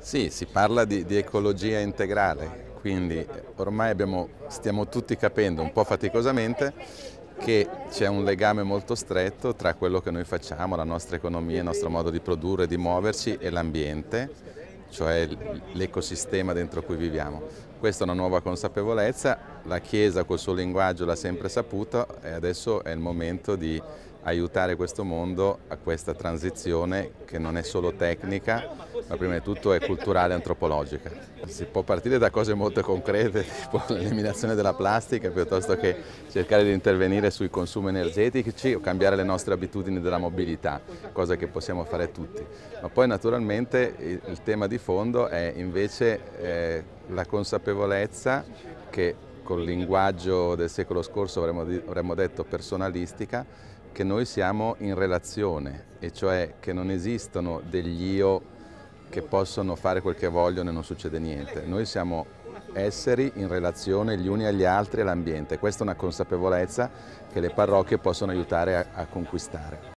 Sì, si parla di ecologia integrale, quindi ormai stiamo tutti capendo un po' faticosamente che c'è un legame molto stretto tra quello che noi facciamo, la nostra economia, il nostro modo di produrre, di muoverci e l'ambiente, cioè l'ecosistema dentro cui viviamo. Questa è una nuova consapevolezza, la Chiesa col suo linguaggio l'ha sempre saputo e adesso è il momento di aiutare questo mondo a questa transizione che non è solo tecnica, ma prima di tutto è culturale e antropologica. Si può partire da cose molto concrete, tipo l'eliminazione della plastica, piuttosto che cercare di intervenire sui consumi energetici o cambiare le nostre abitudini della mobilità, cosa che possiamo fare tutti. Ma poi naturalmente il tema di fondo è invece la consapevolezza che col linguaggio del secolo scorso avremmo detto personalistica, che noi siamo in relazione, e cioè che non esistono degli io che possono fare quel che vogliono e non succede niente. Noi siamo esseri in relazione gli uni agli altri e all'ambiente. Questa è una consapevolezza che le parrocchie possono aiutare a conquistare.